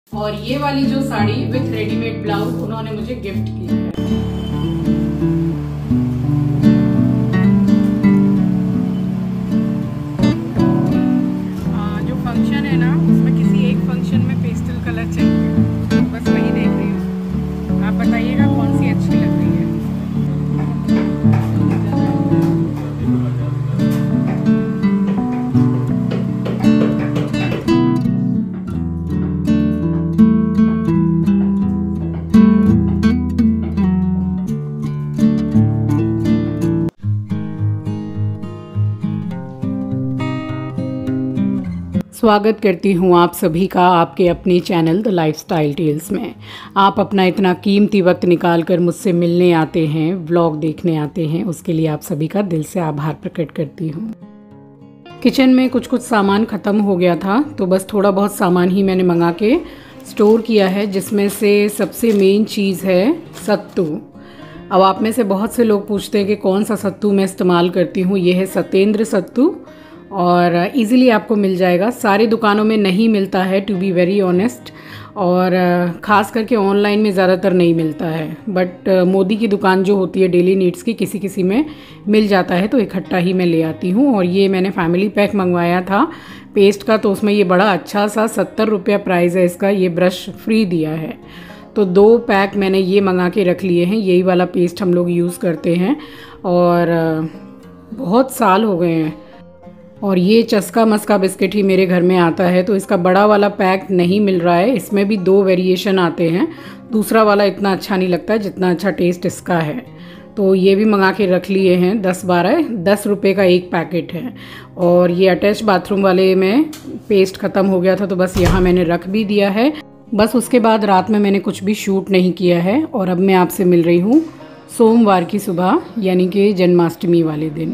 और ये वाली जो साड़ी विथ रेडीमेड ब्लाउज उन्होंने मुझे गिफ्ट की है। जो फंक्शन है ना, उसमें किसी एक फंक्शन में पेस्टल कलर चाहिए, बस वही देख रही हूँ। आप बताइएगा कौन सी अच्छी लग रही है। स्वागत करती हूँ आप सभी का आपके अपने चैनल द लाइफस्टाइल टेल्स में। आप अपना इतना कीमती वक्त निकाल कर मुझसे मिलने आते हैं, व्लॉग देखने आते हैं, उसके लिए आप सभी का दिल से आभार प्रकट करती हूँ। किचन में कुछ सामान ख़त्म हो गया था, तो बस थोड़ा बहुत सामान ही मैंने मंगा के स्टोर किया है, जिसमें से सबसे मेन चीज़ है सत्तू। अब आप में से बहुत से लोग पूछते हैं कि कौन सा सत्तू मैं इस्तेमाल करती हूँ। ये है सत्येंद्र सत्तू और इजीली आपको मिल जाएगा। सारी दुकानों में नहीं मिलता है, टू बी वेरी ऑनेस्ट, और ख़ास करके ऑनलाइन में ज़्यादातर नहीं मिलता है। बट मोदी की दुकान जो होती है डेली नीड्स की, किसी किसी में मिल जाता है, तो इकट्ठा ही मैं ले आती हूँ। और ये मैंने फैमिली पैक मंगवाया था पेस्ट का, तो उसमें ये बड़ा अच्छा सा 70 रुपया प्राइस है इसका। ये ब्रश फ्री दिया है, तो 2 पैक मैंने ये मंगा के रख लिए हैं। यही वाला पेस्ट हम लोग यूज़ करते हैं और बहुत साल हो गए हैं। और ये चस्का मस्का बिस्किट ही मेरे घर में आता है, तो इसका बड़ा वाला पैक नहीं मिल रहा है। इसमें भी 2 वेरिएशन आते हैं। दूसरा वाला इतना अच्छा नहीं लगता है जितना अच्छा टेस्ट इसका है, तो ये भी मंगा के रख लिए हैं। 10 रुपये का एक पैकेट है। और ये अटैच बाथरूम वाले में पेस्ट ख़त्म हो गया था, तो बस यहाँ मैंने रख भी दिया है। बस उसके बाद रात में मैंने कुछ भी शूट नहीं किया है। और अब मैं आपसे मिल रही हूँ सोमवार की सुबह, यानी कि जन्माष्टमी वाले दिन।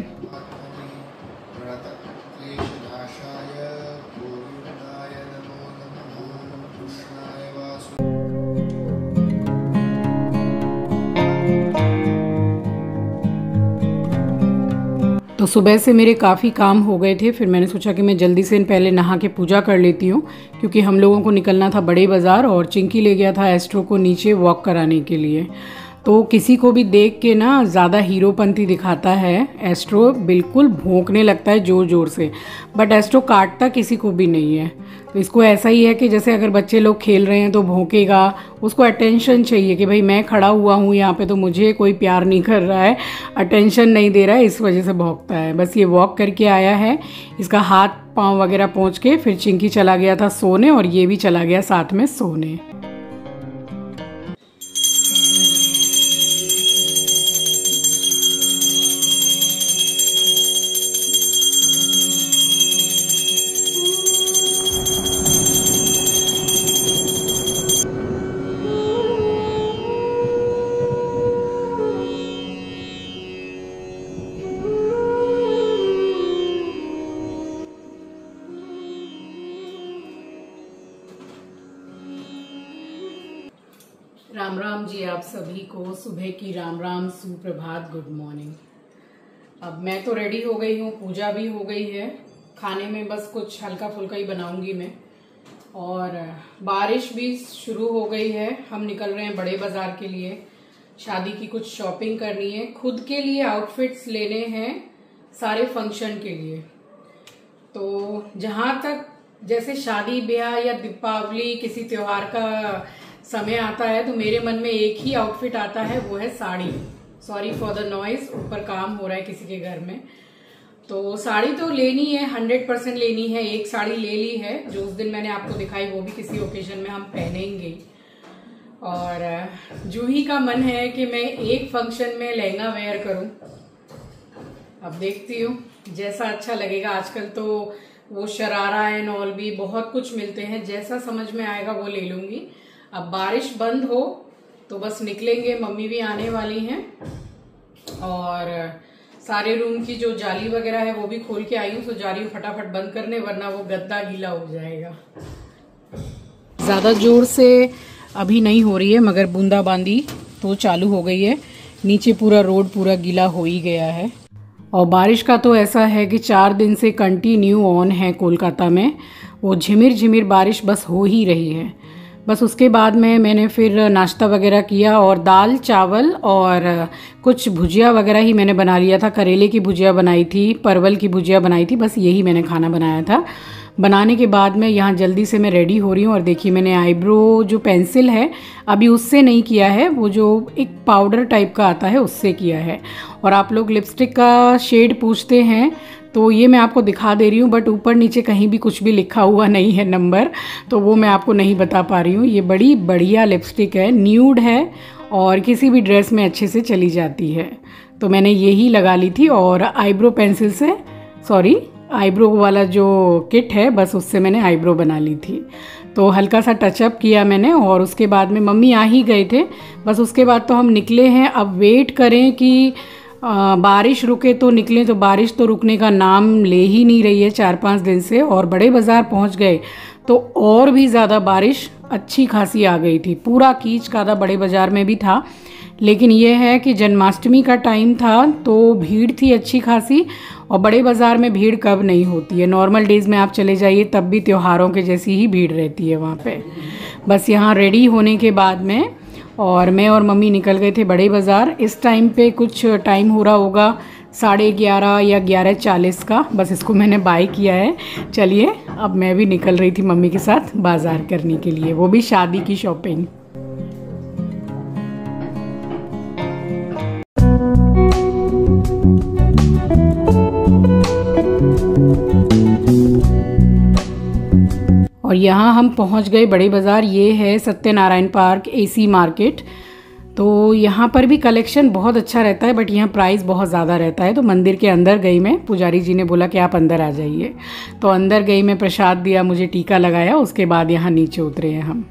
तो सुबह से मेरे काफ़ी काम हो गए थे, फिर मैंने सोचा कि मैं जल्दी से पहले नहा के पूजा कर लेती हूँ, क्योंकि हम लोगों को निकलना था बड़े बाज़ार और चिंकी ले गया था एस्ट्रो को नीचे वॉक कराने के लिए। तो किसी को भी देख के ना ज़्यादा हीरोपंती दिखाता है एस्ट्रो, बिल्कुल भौंकने लगता है ज़ोर ज़ोर से, बट एस्ट्रो काटता किसी को भी नहीं है। तो इसको ऐसा ही है कि जैसे अगर बच्चे लोग खेल रहे हैं तो भौंकेगा, उसको अटेंशन चाहिए कि भाई मैं खड़ा हुआ हूँ यहाँ पे, तो मुझे कोई प्यार नहीं कर रहा है, अटेंशन नहीं दे रहा है, इस वजह से भौंकता है। बस ये वॉक करके आया है, इसका हाथ पाँव वगैरह पहुँच के फिर चिंकी चला गया था सोने और ये भी चला गया साथ में सोने। राम राम जी आप सभी को, सुबह की राम राम, सुप्रभात, गुड मॉर्निंग। अब मैं तो रेडी हो गई हूँ, पूजा भी हो गई है, खाने में बस कुछ हल्का फुल्का ही बनाऊंगी मैं। और बारिश भी शुरू हो गई है। हम निकल रहे हैं बड़े बाजार के लिए, शादी की कुछ शॉपिंग करनी है, खुद के लिए आउटफिट्स लेने हैं सारे फंक्शन के लिए। तो जहां तक जैसे शादी ब्याह या दीपावली किसी त्योहार का समय आता है, तो मेरे मन में एक ही आउटफिट आता है, वो है sari. Sorry for the noise, ऊपर काम हो रहा है किसी के घर में। तो साड़ी तो लेनी है, 100% लेनी है। एक साड़ी ले ली है, जो उस दिन मैंने आपको दिखाई, वो भी किसी ओकेजन में हम पहनेंगे। और जूही का मन है कि मैं एक फंक्शन में लहंगा वेयर करूं। अब देखती हूँ जैसा अच्छा लगेगा। आजकल तो वो शरारा एंड ऑल भी बहुत कुछ मिलते हैं, जैसा समझ में आएगा वो ले लूंगी। अब बारिश बंद हो तो बस निकलेंगे, मम्मी भी आने वाली हैं। और सारे रूम की जो जाली वगैरह है वो भी खोल के आई हूँ, तो जा रही हूँ फटाफट बंद करने, वरना वो गद्दा गीला हो जाएगा। ज्यादा जोर से अभी नहीं हो रही है, मगर बूंदाबांदी तो चालू हो गई है। नीचे पूरा रोड पूरा गीला हो ही गया है। और बारिश का तो ऐसा है कि 4 दिन से कंटिन्यू ऑन है कोलकाता में। वो झिमिर झिमिर बारिश बस हो ही रही है। बस उसके बाद में मैंने फिर नाश्ता वगैरह किया और दाल चावल और कुछ भुजिया वगैरह ही मैंने बना लिया था। करेले की भुजिया बनाई थी, परवल की भुजिया बनाई थी, बस यही मैंने खाना बनाया था। बनाने के बाद में यहाँ जल्दी से मैं रेडी हो रही हूँ और देखिए मैंने आईब्रो जो पेंसिल है अभी उससे नहीं किया है, वो जो एक पाउडर टाइप का आता है उससे किया है। और आप लोग लिपस्टिक का शेड पूछते हैं तो ये मैं आपको दिखा दे रही हूँ, बट ऊपर नीचे कहीं भी कुछ भी लिखा हुआ नहीं है नंबर, तो वो मैं आपको नहीं बता पा रही हूँ। ये बड़ी बढ़िया लिपस्टिक है, न्यूड है और किसी भी ड्रेस में अच्छे से चली जाती है। तो मैंने यही लगा ली थी और आईब्रो पेंसिल से, सॉरी आईब्रो वाला जो किट है बस उससे मैंने आईब्रो बना ली थी। तो हल्का सा टचअप किया मैंने और उसके बाद में मम्मी आ ही गए थे, बस उसके बाद तो हम निकले हैं। अब वेट करें कि बारिश रुके तो निकलें, तो बारिश तो रुकने का नाम ले ही नहीं रही है 4-5 दिन से। और बड़े बाज़ार पहुंच गए तो और भी ज़्यादा बारिश अच्छी खासी आ गई थी, पूरा कीच कादा बड़े बाज़ार में भी था। लेकिन यह है कि जन्माष्टमी का टाइम था तो भीड़ थी अच्छी खासी, और बड़े बाज़ार में भीड़ कब नहीं होती है, नॉर्मल डेज़ में आप चले जाइए तब भी त्योहारों के जैसी ही भीड़ रहती है वहाँ पे। बस यहाँ रेडी होने के बाद में और मैं और मम्मी निकल गए थे बड़े बाज़ार। इस टाइम पे कुछ टाइम हो रहा होगा 11:30 या 11:40 का, बस इसको मैंने बाय किया है। चलिए अब मैं भी निकल रही थी मम्मी के साथ बाज़ार करने के लिए, वो भी शादी की शॉपिंग। और यहाँ हम पहुँच गए बड़े बाज़ार। ये है सत्यनारायण पार्क एसी मार्केट। तो यहाँ पर भी कलेक्शन बहुत अच्छा रहता है, बट यहाँ प्राइस बहुत ज़्यादा रहता है। तो मंदिर के अंदर गई मैं, पुजारी जी ने बोला कि आप अंदर आ जाइए, तो अंदर गई मैं, प्रसाद दिया, मुझे टीका लगाया, उसके बाद यहाँ नीचे उतरे हैं हम।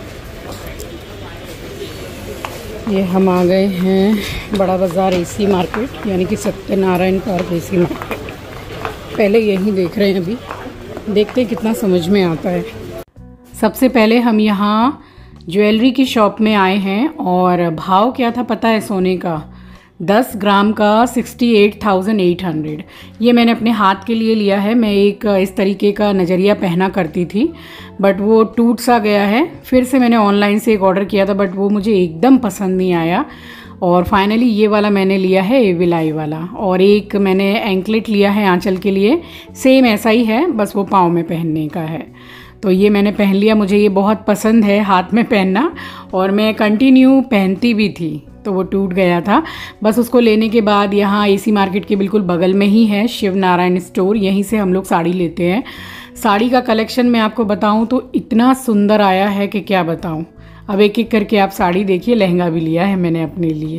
ये हम आ गए हैं बड़ा बाज़ार एसी मार्केट, यानी कि सत्यनारायण पार्क एसी मार्केट। पहले यही देख रहे हैं, अभी देखते हैं कितना समझ में आता है। सबसे पहले हम यहाँ ज्वेलरी की शॉप में आए हैं और भाव क्या था पता है सोने का? 10 ग्राम का 68,800। ये मैंने अपने हाथ के लिए लिया है। मैं एक इस तरीके का नज़रिया पहना करती थी, बट वो टूट सा गया है। फिर से मैंने ऑनलाइन से एक ऑर्डर किया था, बट वो मुझे एकदम पसंद नहीं आया। और फाइनली ये वाला मैंने लिया है, एविलाई वाला। और एक मैंने एंकलेट लिया है आंचल के लिए, सेम ऐसा ही है, बस वो पाँव में पहनने का है। तो ये मैंने पहन लिया, मुझे ये बहुत पसंद है हाथ में पहनना, और मैं कंटिन्यू पहनती भी थी। तो वो टूट गया था। बस उसको लेने के बाद यहाँ एसी मार्केट के बिल्कुल बगल में ही है शिव नारायण स्टोर, यहीं से हम लोग साड़ी लेते हैं। साड़ी का कलेक्शन मैं आपको बताऊँ तो इतना सुंदर आया है कि क्या बताऊँ। अब एक एक करके आप साड़ी देखिए। लहंगा भी लिया है मैंने अपने लिए।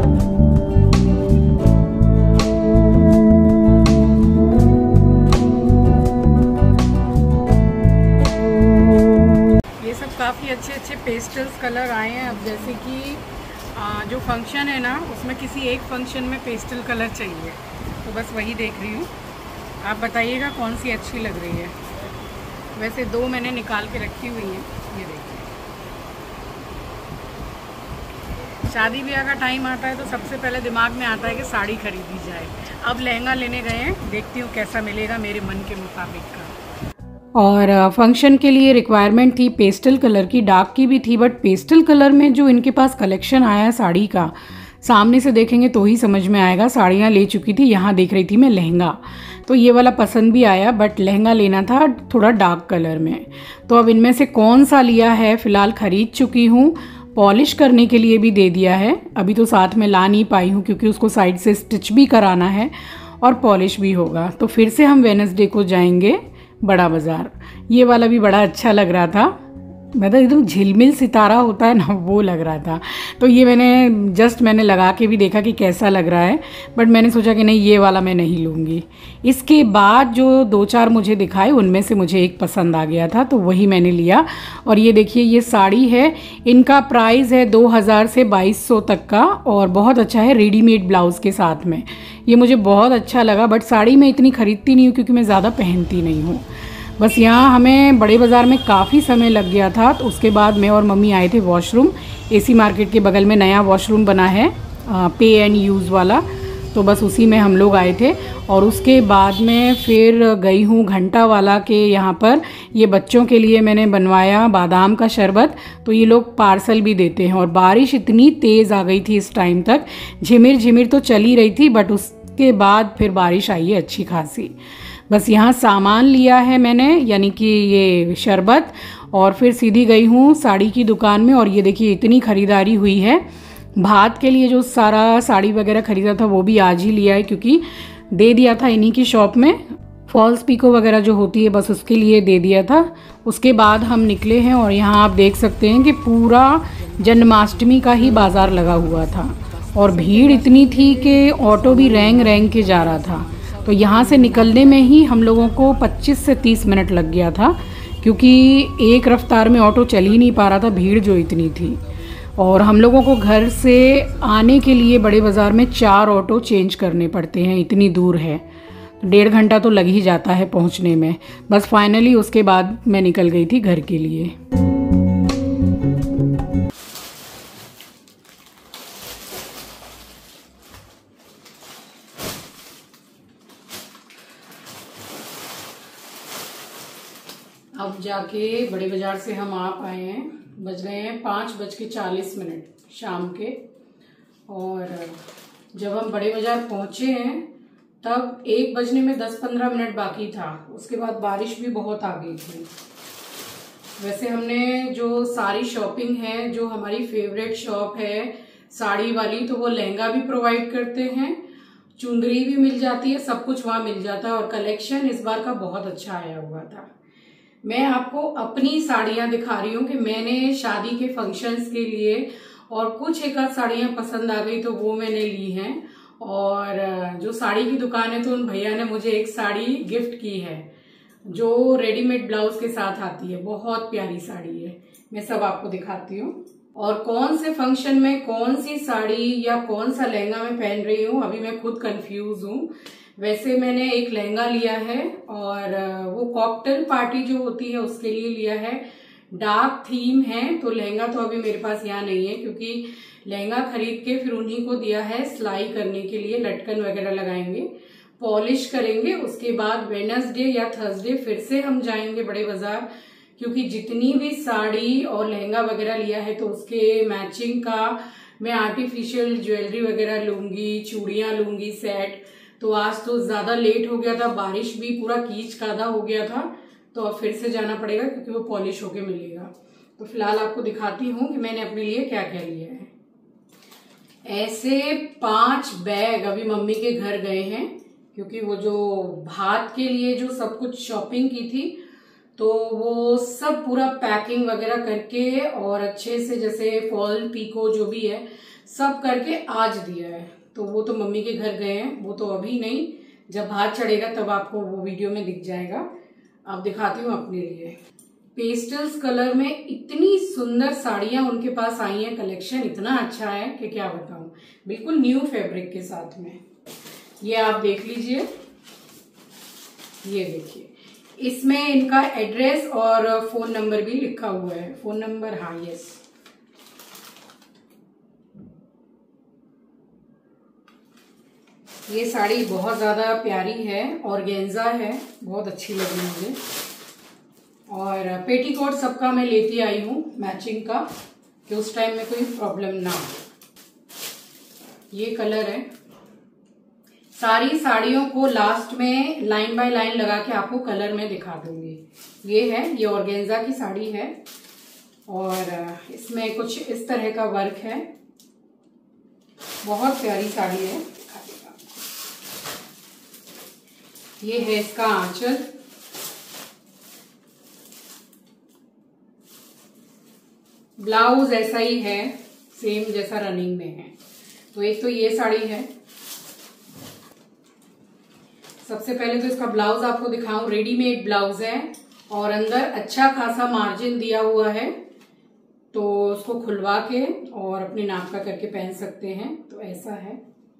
ये सब काफ़ी अच्छे अच्छे पेस्टल्स कलर आए हैं। अब जैसे कि जो फंक्शन है ना, उसमें किसी एक फंक्शन में पेस्टल कलर चाहिए, तो बस वही देख रही हूँ। आप बताइएगा कौन सी अच्छी लग रही है। वैसे 2 मैंने निकाल के रखी हुई हैं, ये देखिए। शादी ब्याह का टाइम आता है तो सबसे पहले दिमाग में आता है कि साड़ी खरीदी जाए। अब लहंगा लेने गए हैं, देखती हूँ कैसा मिलेगा मेरे मन के मुताबिक का। और फंक्शन के लिए रिक्वायरमेंट थी पेस्टल कलर की, डार्क की भी थी, बट पेस्टल कलर में जो इनके पास कलेक्शन आया है साड़ी का, सामने से देखेंगे तो ही समझ में आएगा। साड़ियाँ ले चुकी थी, यहाँ देख रही थी मैं लहंगा, तो ये वाला पसंद भी आया, बट लहंगा लेना था थोड़ा डार्क कलर में। तो अब इनमें से कौन सा लिया है, फ़िलहाल ख़रीद चुकी हूँ। पॉलिश करने के लिए भी दे दिया है, अभी तो साथ में ला नहीं पाई हूँ क्योंकि उसको साइड से स्टिच भी कराना है और पॉलिश भी होगा। तो फिर से हम वेडनेसडे को जाएंगे बड़ा बाज़ार। ये वाला भी बड़ा अच्छा लग रहा था, मतलब एकदम झिलमिल सितारा होता है ना, वो लग रहा था। तो ये मैंने लगा के भी देखा कि कैसा लग रहा है, बट मैंने सोचा कि नहीं, ये वाला मैं नहीं लूँगी। इसके बाद जो 2-4 मुझे दिखाए उनमें से मुझे एक पसंद आ गया था, तो वही मैंने लिया। और ये देखिए, ये साड़ी है, इनका प्राइस है 2000 से 2200 तक का, और बहुत अच्छा है रेडीमेड ब्लाउज़ के साथ में। ये मुझे बहुत अच्छा लगा, बट साड़ी मैं इतनी ख़रीदती नहीं हूँ क्योंकि मैं ज़्यादा पहनती नहीं हूँ। बस यहाँ हमें बड़े बाज़ार में काफ़ी समय लग गया था। तो उसके बाद मैं और मम्मी आए थे वॉशरूम। एसी मार्केट के बगल में नया वॉशरूम बना है, पे एंड यूज़ वाला, तो बस उसी में हम लोग आए थे। और उसके बाद में फिर गई हूँ घंटा वाला के यहाँ पर। ये बच्चों के लिए मैंने बनवाया बादाम का शरबत, तो ये लोग पार्सल भी देते हैं। और बारिश इतनी तेज़ आ गई थी इस टाइम तक, झिमिर झिमिर तो चल ही रही थी, बट उसके बाद फिर बारिश आई है अच्छी खासी। बस यहाँ सामान लिया है मैंने, यानी कि ये शरबत, और फिर सीधी गई हूँ साड़ी की दुकान में। और ये देखिए इतनी ख़रीदारी हुई है। भात के लिए जो सारा साड़ी वगैरह ख़रीदा था वो भी आज ही लिया है, क्योंकि दे दिया था इन्हीं की शॉप में। फॉल्स पिको वगैरह जो होती है बस उसके लिए दे दिया था। उसके बाद हम निकले हैं और यहाँ आप देख सकते हैं कि पूरा जन्माष्टमी का ही बाज़ार लगा हुआ था। और भीड़ इतनी थी कि ऑटो भी रेंग रेंग के जा रहा था। तो यहाँ से निकलने में ही हम लोगों को 25 से 30 मिनट लग गया था, क्योंकि एक रफ्तार में ऑटो चल ही नहीं पा रहा था, भीड़ जो इतनी थी। और हम लोगों को घर से आने के लिए बड़े बाज़ार में 4 ऑटो चेंज करने पड़ते हैं, इतनी दूर है। 1.5 घंटा तो लग ही जाता है पहुंचने में। बस फाइनली उसके बाद मैं निकल गई थी घर के लिए। अब जाके बड़े बाज़ार से हम आ पाए हैं। बज गए हैं 5:40 शाम के। और जब हम बड़े बाज़ार पहुँचे हैं तब 1 बजने में 10-15 मिनट बाकी था। उसके बाद बारिश भी बहुत आ गई थी। वैसे हमने जो सारी शॉपिंग है, जो हमारी फेवरेट शॉप है साड़ी वाली, तो वो लहंगा भी प्रोवाइड करते हैं, चुंदरी भी मिल जाती है, सब कुछ वहाँ मिल जाता है। और कलेक्शन इस बार का बहुत अच्छा आया हुआ था। मैं आपको अपनी साड़ियाँ दिखा रही हूँ कि मैंने शादी के फंक्शंस के लिए, और कुछ एक आध साड़ियाँ पसंद आ गई तो वो मैंने ली हैं। और जो साड़ी की दुकान है तो उन भैया ने मुझे एक साड़ी गिफ्ट की है जो रेडीमेड ब्लाउज के साथ आती है। बहुत प्यारी साड़ी है, मैं सब आपको दिखाती हूँ। और कौन से फंक्शन में कौन सी साड़ी या कौन सा लहंगा मैं पहन रही हूँ अभी मैं खुद कंफ्यूज हूँ। वैसे मैंने एक लहंगा लिया है, और वो कॉकटेल पार्टी जो होती है उसके लिए लिया है। डार्क थीम है, तो लहंगा तो अभी मेरे पास यहाँ नहीं है, क्योंकि लहंगा खरीद के फिर उन्हीं को दिया है सिलाई करने के लिए। लटकन वगैरह लगाएंगे, पॉलिश करेंगे। उसके बाद वेडनेसडे या थर्सडे फिर से हम जाएंगे बड़े बाजार, क्योंकि जितनी भी साड़ी और लहंगा वगैरह लिया है तो उसके मैचिंग का मैं आर्टिफिशियल ज्वेलरी वगैरह लूंगी, चूड़ियां लूंगी सेट। तो आज तो ज्यादा लेट हो गया था, बारिश भी पूरा कीच कादा हो गया था, तो अब फिर से जाना पड़ेगा क्योंकि वो पॉलिश होके मिलेगा। तो फिलहाल आपको दिखाती हूँ कि मैंने अपने लिए क्या क्या लिया है। ऐसे 5 बैग अभी मम्मी के घर गए हैं, क्योंकि वो जो भात के लिए जो सब कुछ शॉपिंग की थी तो वो सब पूरा पैकिंग वगैरह करके और अच्छे से जैसे फॉल पीको जो भी है सब करके आज दिया है। तो वो तो मम्मी के घर गए हैं, वो तो अभी नहीं, जब भात चढ़ेगा तब आपको वो वीडियो में दिख जाएगा। अब दिखाती हूँ अपने लिए। पेस्टल्स कलर में इतनी सुंदर साड़ियां उनके पास आई हैं, कलेक्शन इतना अच्छा है कि क्या बताऊं, बिल्कुल न्यू फैब्रिक के साथ में। ये आप देख लीजिए, ये देखिए, इसमें इनका एड्रेस और फोन नंबर भी लिखा हुआ है। फोन नंबर, हाँ यस। ये साड़ी बहुत ज्यादा प्यारी है, ऑर्गेन्जा है, बहुत अच्छी लगी मुझे। और पेटीकोट सबका मैं लेती आई हूँ मैचिंग का, कि उस टाइम में कोई प्रॉब्लम ना हो। ये कलर है। सारी साड़ियों को लास्ट में लाइन बाय लाइन लगा के आपको कलर में दिखा दूंगी। ये है, ये ऑर्गेन्जा की साड़ी है और इसमें कुछ इस तरह का वर्क है, बहुत प्यारी साड़ी है। ये है इसका आंचल, ब्लाउज ऐसा ही है सेम जैसा रनिंग में है। तो एक तो ये साड़ी है। सबसे पहले तो इसका ब्लाउज आपको दिखाऊं, रेडीमेड ब्लाउज है और अंदर अच्छा खासा मार्जिन दिया हुआ है, तो उसको खुलवा के और अपने नाप का करके पहन सकते हैं। तो ऐसा है,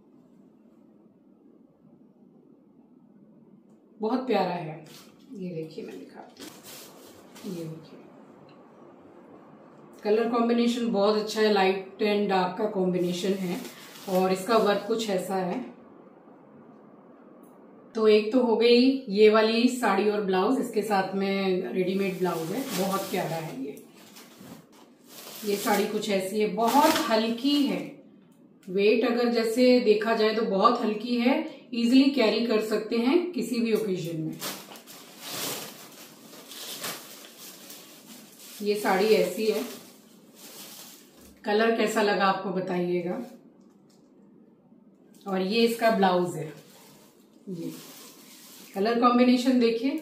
बहुत प्यारा है। ये देखिए, मैं दिखाती हूँ, ये देखिए कलर कॉम्बिनेशन बहुत अच्छा है, लाइट एंड डार्क का कॉम्बिनेशन है और इसका वर्क कुछ ऐसा है। तो एक तो हो गई ये वाली साड़ी और ब्लाउज, इसके साथ में रेडीमेड ब्लाउज है, बहुत प्यारा है ये साड़ी कुछ ऐसी है, बहुत हल्की है। वेट अगर जैसे देखा जाए तो बहुत हल्की है, इजीली कैरी कर सकते हैं किसी भी ओकेजन में। ये साड़ी ऐसी है, कलर कैसा लगा आपको बताइएगा। और ये इसका ब्लाउज है, ये कलर कॉम्बिनेशन देखिए,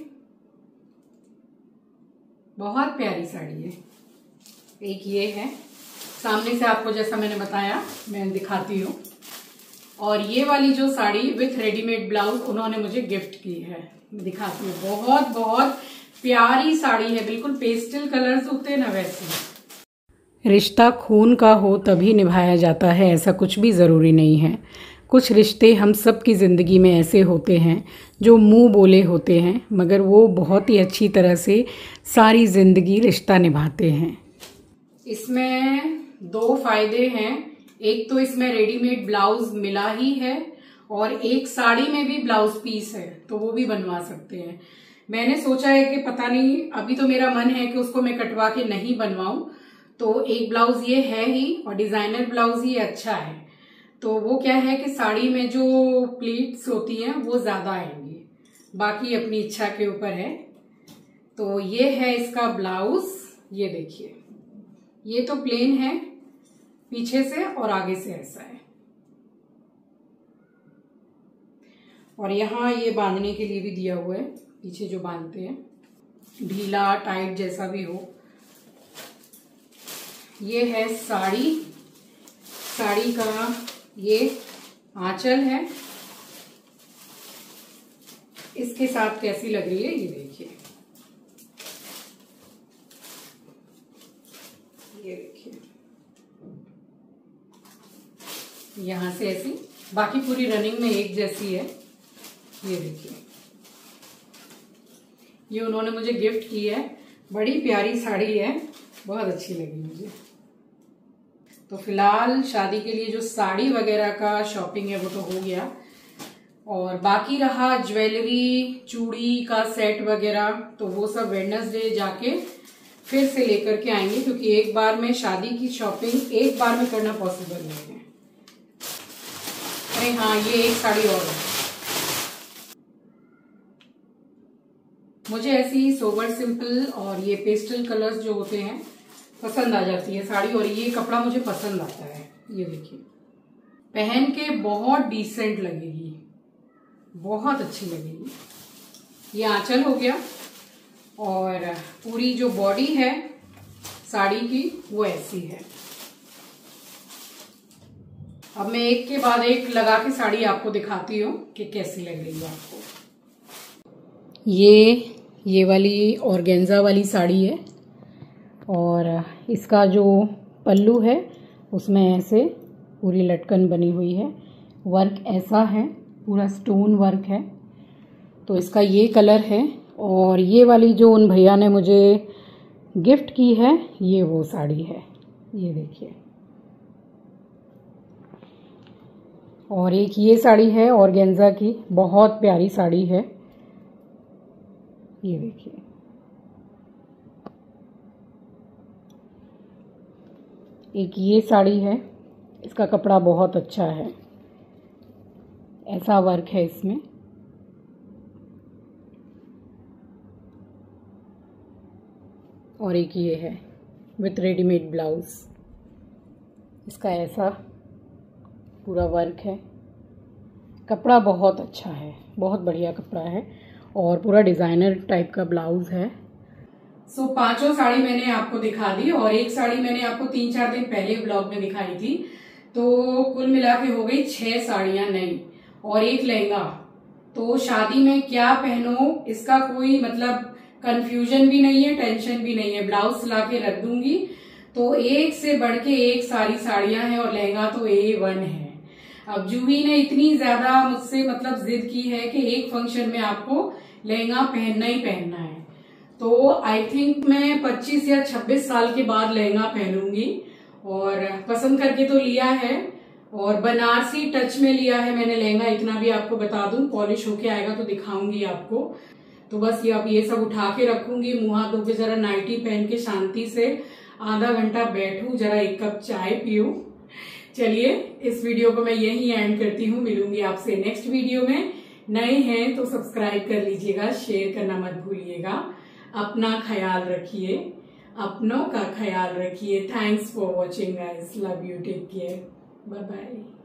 बहुत प्यारी साड़ी है। एक ये है, सामने से आपको जैसा मैंने बताया मैं दिखाती हूँ। और ये वाली जो साड़ी विथ रेडीमेड ब्लाउज उन्होंने मुझे गिफ्ट की है, मैं दिखाती हूँ। बहुत बहुत प्यारी साड़ी है, बिल्कुल पेस्टल कलर्स होते हैं ना वैसे। रिश्ता खून का हो तभी निभाया जाता है, ऐसा कुछ भी ज़रूरी नहीं है। कुछ रिश्ते हम सब की ज़िंदगी में ऐसे होते हैं जो मुंह बोले होते हैं, मगर वो बहुत ही अच्छी तरह से सारी ज़िंदगी रिश्ता निभाते हैं। इसमें दो फायदे हैं, एक तो इसमें रेडीमेड ब्लाउज मिला ही है और एक साड़ी में भी ब्लाउज पीस है, तो वो भी बनवा सकते हैं। मैंने सोचा है कि पता नहीं, अभी तो मेरा मन है कि उसको मैं कटवा के नहीं बनवाऊं, तो एक ब्लाउज ये है ही और डिजाइनर ब्लाउज ही अच्छा है। तो वो क्या है कि साड़ी में जो प्लीट्स होती हैं वो ज्यादा आएंगी, बाकी अपनी इच्छा के ऊपर है। तो ये है इसका ब्लाउज, ये देखिए, ये तो प्लेन है पीछे से और आगे से ऐसा है। और यहाँ ये बांधने के लिए भी दिया हुआ है, पीछे जो बांधते हैं, ढीला टाइट जैसा भी हो। ये है साड़ी, साड़ी का ये आंचल है, इसके साथ कैसी लग रही है ये देखिए, ये देखिए, यहां से ऐसी, बाकी पूरी रनिंग में एक जैसी है। ये देखिए, ये उन्होंने मुझे गिफ्ट की है, बड़ी प्यारी साड़ी है, बहुत अच्छी लगी मुझे। तो फिलहाल शादी के लिए जो साड़ी वगैरह का शॉपिंग है वो तो हो गया, और बाकी रहा ज्वेलरी, चूड़ी का सेट वगैरह, तो वो सब वेडनेसडे जाके फिर से लेकर के आएंगे, क्योंकि एक बार में शादी की शॉपिंग एक बार में करना पॉसिबल नहीं है। अरे हाँ, ये एक साड़ी और है, मुझे ऐसी सोबर सिंपल और ये पेस्टल कलर्स जो होते हैं पसंद आ जाती है साड़ी, और ये कपड़ा मुझे पसंद आता है। ये देखिए, पहन के बहुत डिसेंट लगेगी, बहुत अच्छी लगेगी। ये आंचल हो गया, और पूरी जो बॉडी है साड़ी की वो ऐसी है। अब मैं एक के बाद एक लगा के साड़ी आपको दिखाती हूँ कि कैसी लग रही है आपको। ये वाली ऑर्गेन्जा वाली साड़ी है, और इसका जो पल्लू है उसमें ऐसे पूरी लटकन बनी हुई है, वर्क ऐसा है, पूरा स्टोन वर्क है। तो इसका ये कलर है, और ये वाली जो उन भैया ने मुझे गिफ्ट की है ये वो साड़ी है, ये देखिए। और एक ये साड़ी है ऑर्गेन्जा की, बहुत प्यारी साड़ी है, ये देखिए। एक ये साड़ी है, इसका कपड़ा बहुत अच्छा है, ऐसा वर्क है इसमें। और एक ये है विथ रेडीमेड ब्लाउज, इसका ऐसा पूरा वर्क है, कपड़ा बहुत अच्छा है, बहुत बढ़िया कपड़ा है, और पूरा डिज़ाइनर टाइप का ब्लाउज है। सो पांचों साड़ी मैंने आपको दिखा दी, और एक साड़ी मैंने आपको 3-4 दिन पहले ब्लॉग में दिखाई थी, तो कुल मिला के हो गई 6 साड़ियां नई और एक लहंगा। तो शादी में क्या पहनो इसका कोई मतलब कंफ्यूजन भी नहीं है, टेंशन भी नहीं है, ब्लाउज सिला के रख दूंगी। तो एक से बढ़ के एक सारी साड़ियां हैं, और लहंगा तो A1 है। अब जूही ने इतनी ज्यादा मुझसे मतलब जिद की है कि एक फंक्शन में आपको लहंगा पहनना ही पहनना है, तो आई थिंक मैं 25 या 26 साल के बाद लहंगा पहनूंगी। और पसंद करके तो लिया है, और बनारसी टच में लिया है मैंने लहंगा, इतना भी आपको बता दूं। पॉलिश होके आएगा तो दिखाऊंगी आपको। तो बस ये अब ये सब उठा के रखूंगी, मुंह हाथ धो के जरा नाइटी पहन के शांति से आधा घंटा बैठूं, जरा एक कप चाय पीऊं। चलिए इस वीडियो को मैं यही एंड करती हूँ। मिलूंगी आपसे नेक्स्ट वीडियो में। नए हैं तो सब्सक्राइब कर लीजिएगा, शेयर करना मत भूलिएगा। अपना ख्याल रखिए, अपनों का ख्याल रखिए। Thanks for watching guys, love you, take care, bye bye.